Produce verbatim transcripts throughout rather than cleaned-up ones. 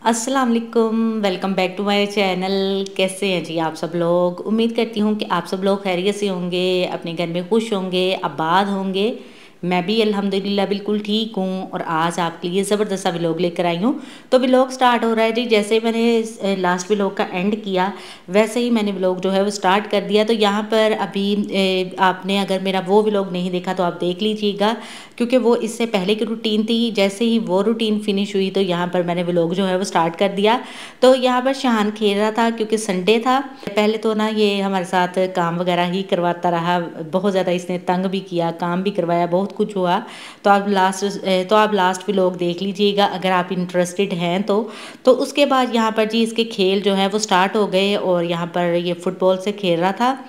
अस्सलाम वालेकुम, welcome back to my channel. कैसे हैं जी आप सब लोग? उम्मीद करती हूँ कि आप सब लोग खैरियत से होंगे, अपने घर में खुश होंगे, आबाद होंगे। मैं भी अल्हम्दुलिल्लाह बिल्कुल ठीक हूँ और आज आपके लिए ज़बरदस्त सा व्लॉग लेकर आई हूँ। तो व्लॉग स्टार्ट हो रहा है जी, जैसे मैंने लास्ट व्लॉग का एंड किया वैसे ही मैंने व्लॉग जो है वो स्टार्ट कर दिया। तो यहाँ पर अभी ए, आपने अगर मेरा वो व्लॉग नहीं देखा तो आप देख लीजिएगा, क्योंकि वो इससे पहले की रूटीन थी। जैसे ही वो रूटीन फिनिश हुई तो यहाँ पर मैंने व्लॉग जो है वो स्टार्ट कर दिया। तो यहाँ पर शान खेल रहा था क्योंकि संडे था। पहले तो ना ये हमारे साथ काम वगैरह ही करवाता रहा, बहुत ज़्यादा इसने तंग भी किया, काम भी करवाया, बहुत कुछ हुआ। तो आप लास्ट तो आप लास्ट व्लॉग देख लीजिएगा अगर आप इंटरेस्टेड हैं तो तो उसके बाद यहाँ पर जी इसके खेल जो है वो स्टार्ट हो गए और यहाँ पर ये फुटबॉल से खेल रहा था।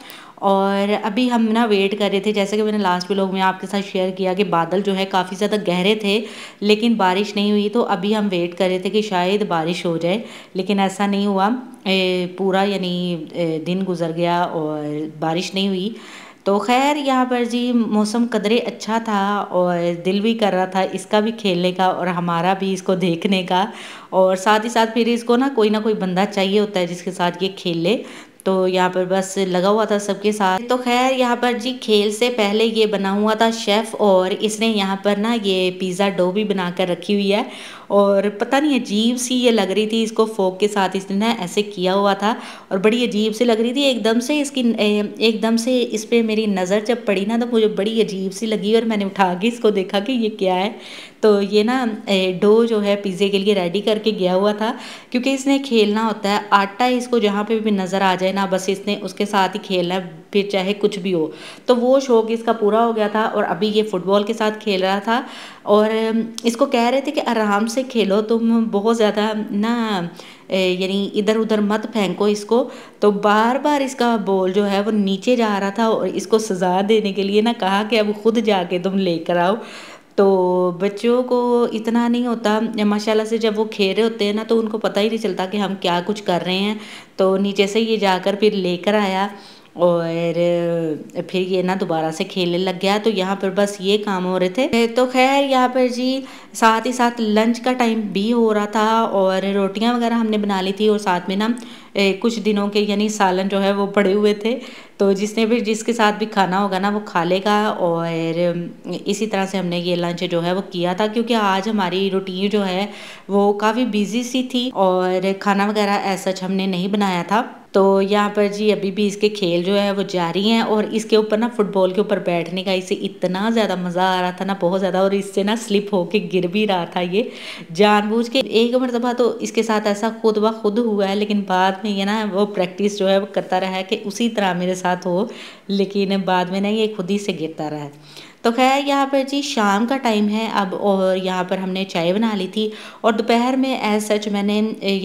और अभी हम ना वेट कर रहे थे, जैसे कि मैंने लास्ट व्लॉग में आपके साथ शेयर किया कि बादल जो है काफ़ी ज़्यादा गहरे थे लेकिन बारिश नहीं हुई। तो अभी हम वेट कर रहे थे कि शायद बारिश हो जाए, लेकिन ऐसा नहीं हुआ। ए, पूरा यानी दिन गुजर गया और बारिश नहीं हुई। तो खैर यहाँ पर जी मौसम कदरे अच्छा था और दिल भी कर रहा था इसका भी खेलने का और हमारा भी इसको देखने का। और साथ ही साथ फिर इसको ना कोई ना कोई बंदा चाहिए होता है जिसके साथ ये खेले। तो यहाँ पर बस लगा हुआ था सबके साथ। तो खैर यहाँ पर जी खेल से पहले ये बना हुआ था शेफ़ और इसने यहाँ पर ना ये पिज़्ज़ा डो भी बना कर रखी हुई है। और पता नहीं अजीब सी ये लग रही थी, इसको फोक के साथ इसने ना ऐसे किया हुआ था और बड़ी अजीब सी लग रही थी। एकदम से इसकी एकदम से इस पर मेरी नज़र जब पड़ी ना तो मुझे बड़ी अजीब सी लगी और मैंने उठा के इसको देखा कि ये क्या है। तो ये ना डो जो है पिज़्ज़े के लिए रेडी करके गया हुआ था, क्योंकि इसने खेलना होता है। आटा इसको जहाँ पे भी नज़र आ जाए ना बस इसने उसके साथ ही खेलना है, फिर चाहे कुछ भी हो। तो वो शौक इसका पूरा हो गया था और अभी ये फुटबॉल के साथ खेल रहा था। और इसको कह रहे थे कि आराम से खेलो, तुम बहुत ज़्यादा ना यानी इधर उधर मत फेंको इसको। तो बार बार इसका बॉल जो है वो नीचे जा रहा था और इसको सज़ा देने के लिए ना कहा कि अब खुद जाके तुम लेकर आओ। तो बच्चों को इतना नहीं होता माशाल्लाह से, जब वो खेल रहे होते हैं ना तो उनको पता ही नहीं चलता कि हम क्या कुछ कर रहे हैं। तो नीचे से ये जाकर फिर लेकर आया और फिर ये ना दोबारा से खेलने लग गया। तो यहाँ पर बस ये काम हो रहे थे। तो खैर यहाँ पर जी साथ ही साथ लंच का टाइम भी हो रहा था और रोटियां वगैरह हमने बना ली थी और साथ में ना ए, कुछ दिनों के यानी सालन जो है वो पड़े हुए थे। तो जिसने भी जिसके साथ भी खाना होगा ना वो खा लेगा। और इसी तरह से हमने ये लंच जो है वो किया था, क्योंकि आज हमारी रूटीन जो है वो काफ़ी बिजी सी थी और खाना वगैरह ऐसा हमने नहीं बनाया था। तो यहाँ पर जी अभी भी इसके खेल जो है वो जारी हैं और इसके ऊपर ना फुटबॉल के ऊपर बैठने का इसे इतना ज़्यादा मज़ा आ रहा था ना, बहुत ज़्यादा। और इससे ना स्लिप होके गिर भी रहा था ये जानबूझ के। एक मरतबा तो इसके साथ ऐसा खुद ब खुद हुआ है, लेकिन बाद में ये ना वो प्रैक्टिस जो है वो करता रहा है कि उसी तरह मेरे साथ हो, लेकिन बाद में ना ये खुद ही से गिरता रहा है। तो खैर यहाँ पर जी शाम का टाइम है अब और यहाँ पर हमने चाय बना ली थी। और दोपहर में एज सच मैंने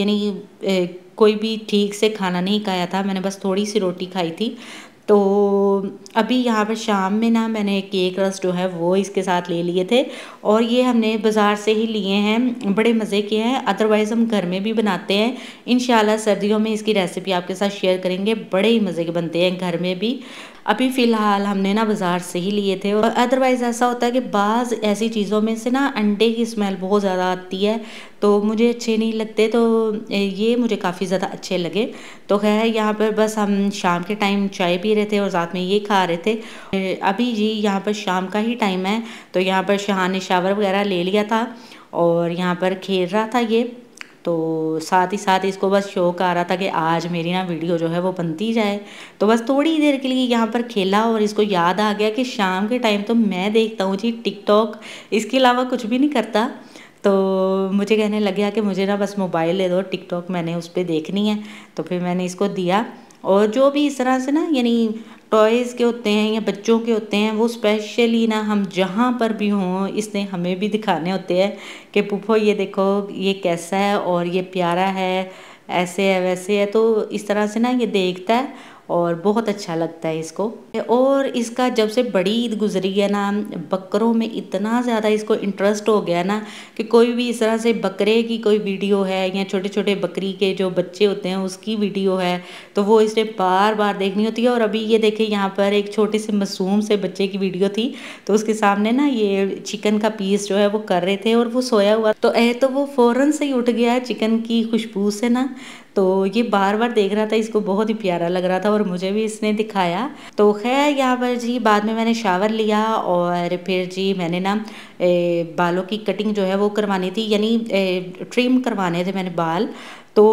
यानी कोई भी ठीक से खाना नहीं खाया था, मैंने बस थोड़ी सी रोटी खाई थी। तो अभी यहाँ पर शाम में ना मैंने केक रस जो है वो इसके साथ ले लिए थे और ये हमने बाज़ार से ही लिए हैं, बड़े मज़े के हैं। अदरवाइज़ हम घर में भी बनाते हैं, इंशाल्लाह सर्दियों में इसकी रेसिपी आपके साथ शेयर करेंगे। बड़े ही मज़े के बनते हैं घर में भी। अभी फ़िलहाल हमने ना बाज़ार से ही लिए थे। और अदरवाइज़ ऐसा होता है कि बाज़ ऐसी चीज़ों में से ना अंडे की स्मेल बहुत ज़्यादा आती है, तो मुझे अच्छे नहीं लगते। तो ये मुझे काफ़ी ज़्यादा अच्छे लगे। तो खैर यहाँ पर बस हम शाम के टाइम चाय पी रहे थे और साथ में ये खा रहे थे। अभी जी यहाँ पर शाम का ही टाइम है। तो यहाँ पर शाह ने शावर वगैरह ले लिया था और यहाँ पर खेल रहा था ये। तो साथ ही साथ इसको बस शौक आ रहा था कि आज मेरी ना वीडियो जो है वो बनती जाए। तो बस थोड़ी देर के लिए यहाँ पर खेला और इसको याद आ गया कि शाम के टाइम तो मैं देखता हूँ जी टिकटॉक, इसके अलावा कुछ भी नहीं करता। तो मुझे कहने लग गया कि मुझे ना बस मोबाइल दे दो, टिकटॉक मैंने उस पर देखनी है। तो फिर मैंने इसको दिया। और जो भी इस तरह से ना यानी टॉयज़ के होते हैं या बच्चों के होते हैं वो स्पेशली ना हम जहाँ पर भी हों इसने हमें भी दिखाने होते हैं कि पुप्पो ये देखो ये कैसा है और ये प्यारा है, ऐसे है वैसे है। तो इस तरह से ना ये देखता है और बहुत अच्छा लगता है इसको। और इसका जब से बड़ी ईद गुजरी है ना, बकरों में इतना ज़्यादा इसको इंटरेस्ट हो गया ना कि कोई भी इस तरह से बकरे की कोई वीडियो है या छोटे छोटे बकरी के जो बच्चे होते हैं उसकी वीडियो है तो वो इसने बार बार देखनी होती है। और अभी ये देखे यहाँ पर एक छोटे से मासूम से बच्चे की वीडियो थी तो उसके सामने ना ये चिकन का पीस जो है वो कर रहे थे और वो सोया हुआ तो ए तो वो फ़ौरन से ही उठ गया है चिकन की खुशबू से ना। तो ये बार बार देख रहा था, इसको बहुत ही प्यारा लग रहा था और मुझे भी इसने दिखाया। तो खैर यहाँ पर जी बाद में मैंने शावर लिया और फिर जी मैंने ना ए, बालों की कटिंग जो है वो करवानी थी, यानी ट्रिम करवाने थे मैंने बाल। तो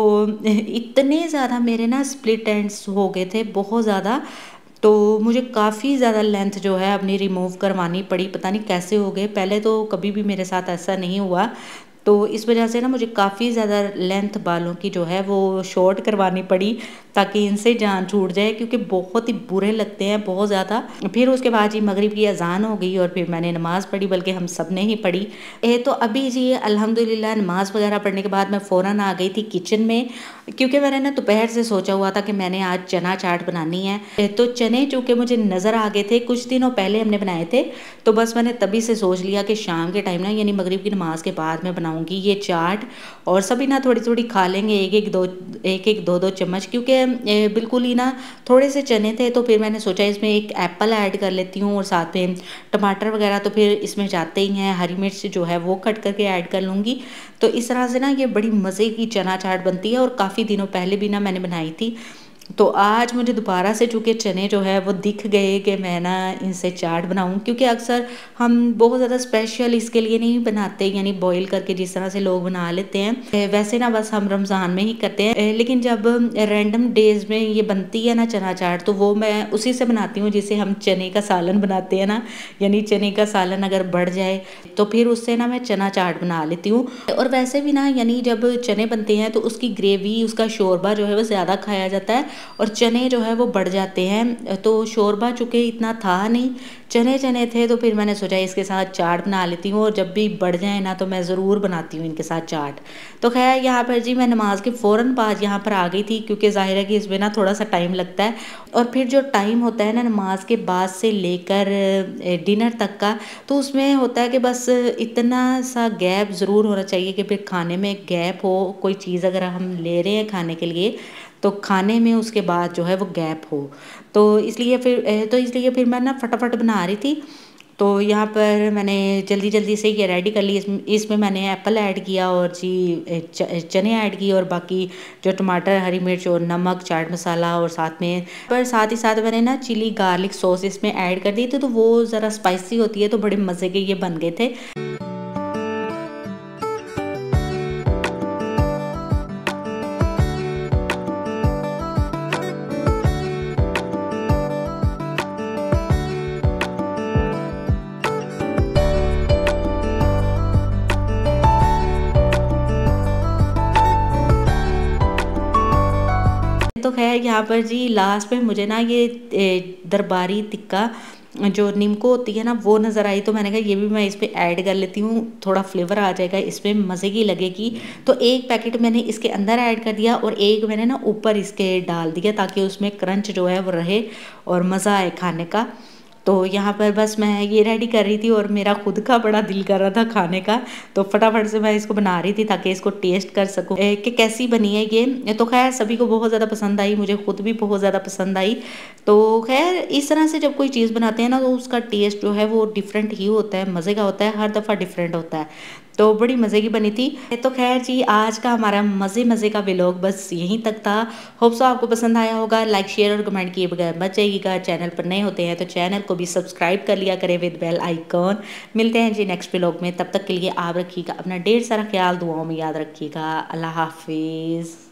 इतने ज़्यादा मेरे ना स्प्लिट एंड्स हो गए थे, बहुत ज़्यादा। तो मुझे काफ़ी ज़्यादा लेंथ जो है अपनी रिमूव करवानी पड़ी, पता नहीं कैसे हो गए, पहले तो कभी भी मेरे साथ ऐसा नहीं हुआ। तो इस वजह से ना मुझे काफ़ी ज़्यादा लेंथ बालों की जो है वो शॉर्ट करवानी पड़ी ताकि इनसे जान छूट जाए, क्योंकि बहुत ही बुरे लगते हैं बहुत ज़्यादा। फिर उसके बाद जी मगरिब की अजान हो गई और फिर मैंने नमाज़ पढ़ी, बल्कि हम सब ने ही पढ़ी। ए तो अभी जी अल्हम्दुलिल्लाह नमाज़ वगैरह पढ़ने के बाद मैं फ़ौरन आ गई थी किचन में, क्योंकि मैंने ना दोपहर से सोचा हुआ था कि मैंने आज चना चाट बनानी है। तो चने चूँकि मुझे नज़र आ गए थे, कुछ दिनों पहले हमने बनाए थे, तो बस मैंने तभी से सोच लिया कि शाम के टाइम ना यानी मगरिब की नमाज़ के बाद मैं बनाऊँगी ये चाट, और सभी ना थोड़ी थोड़ी खा लेंगे, एक एक दो एक एक दो दो चम्मच, क्योंकि बिल्कुल ही ना थोड़े से चने थे। तो फिर मैंने सोचा इसमें एक एप्पल ऐड कर लेती हूँ और साथ में टमाटर वगैरह तो फिर इसमें जाते ही हैं, हरी मिर्च जो है वो कट करके ऐड कर लूँगी। तो इस तरह से ना ये बड़ी मज़े की चना चाट बनती है और काफ़ी दिनों पहले भी ना मैंने बनाई थी। तो आज मुझे दोबारा से चूँकि चने जो है वो दिख गए कि मैं ना इनसे चाट बनाऊँ, क्योंकि अक्सर हम बहुत ज़्यादा स्पेशल इसके लिए नहीं बनाते, यानी बॉईल करके जिस तरह से लोग बना लेते हैं वैसे ना बस हम रमज़ान में ही करते हैं। लेकिन जब रैंडम डेज़ में ये बनती है ना चना चाट, तो वो मैं उसी से बनाती हूँ जिसे हम चने का सालन बनाते हैं ना, यानी चने का सालन अगर बढ़ जाए तो फिर उससे ना मैं चना चाट बना लेती हूँ। और वैसे भी ना यानी जब चने बनते हैं तो उसकी ग्रेवी, उसका शोरबा जो है वो ज़्यादा खाया जाता है और चने जो है वो बढ़ जाते हैं। तो शोरबा चूँकि इतना था नहीं, चने चने थे, तो फिर मैंने सोचा इसके साथ चाट बना लेती हूँ और जब भी बढ़ जाए ना तो मैं ज़रूर बनाती हूँ इनके साथ चाट। तो खैर यहाँ पर जी मैं नमाज के फ़ौरन बाद यहाँ पर आ गई थी, क्योंकि ज़ाहिर है कि इसमें ना थोड़ा सा टाइम लगता है। और फिर जो टाइम होता है ना नमाज के बाद से लेकर डिनर तक का, तो उसमें होता है कि बस इतना सा गैप ज़रूर होना चाहिए कि फिर खाने में गैप हो। कोई चीज़ अगर हम ले रहे हैं खाने के लिए तो खाने में उसके बाद जो है वो गैप हो। तो इसलिए फिर तो इसलिए फिर मैं ना फटाफट बना रही थी। तो यहाँ पर मैंने जल्दी जल्दी से ये रेडी कर ली। इसमें इसमें मैंने एप्पल ऐड किया और जी चने ऐड किए और बाकी जो टमाटर, हरी मिर्च और नमक, चाट मसाला, और साथ में पर साथ ही साथ मैंने ना चिली गार्लिक सॉस इसमें ऐड कर दी थी, तो वो ज़रा स्पाइसी होती है तो बड़े मज़े के ये बन गए थे। तो खैर यहाँ पर जी लास्ट में मुझे ना ये दरबारी तिक्का जो नीमको होती है ना वो नज़र आई, तो मैंने कहा ये भी मैं इस पर ऐड कर लेती हूँ, थोड़ा फ्लेवर आ जाएगा इसमें, मज़े की लगेगी। तो एक पैकेट मैंने इसके अंदर ऐड कर दिया और एक मैंने ना ऊपर इसके डाल दिया ताकि उसमें क्रंच जो है वो रहे और मज़ा आए खाने का। तो यहाँ पर बस मैं ये रेडी कर रही थी और मेरा खुद का बड़ा दिल कर रहा था खाने का, तो फटाफट से मैं इसको बना रही थी ताकि इसको टेस्ट कर सकूँ कि कैसी बनी है ये। तो खैर सभी को बहुत ज़्यादा पसंद आई, मुझे खुद भी बहुत ज़्यादा पसंद आई। तो खैर इस तरह से जब कोई चीज़ बनाते हैं ना तो उसका टेस्ट जो है वो डिफरेंट ही होता है, मज़े का होता है, हर दफ़ा डिफरेंट होता है। तो बड़ी मज़े की बनी थी। तो खैर जी आज का हमारा मज़े मज़े का व्लॉग बस यहीं तक था। होप सो आपको पसंद आया होगा। लाइक शेयर और कमेंट किए बगैर मत जाइएगा। चैनल पर नए होते हैं तो चैनल को भी सब्सक्राइब कर लिया करें विद बेल आइकॉन। मिलते हैं जी नेक्स्ट व्लॉग में, तब तक के लिए आप रखिएगा अपना ढेर सारा ख्याल, दुआओं में याद रखिएगा। अल्लाह हाफिज़।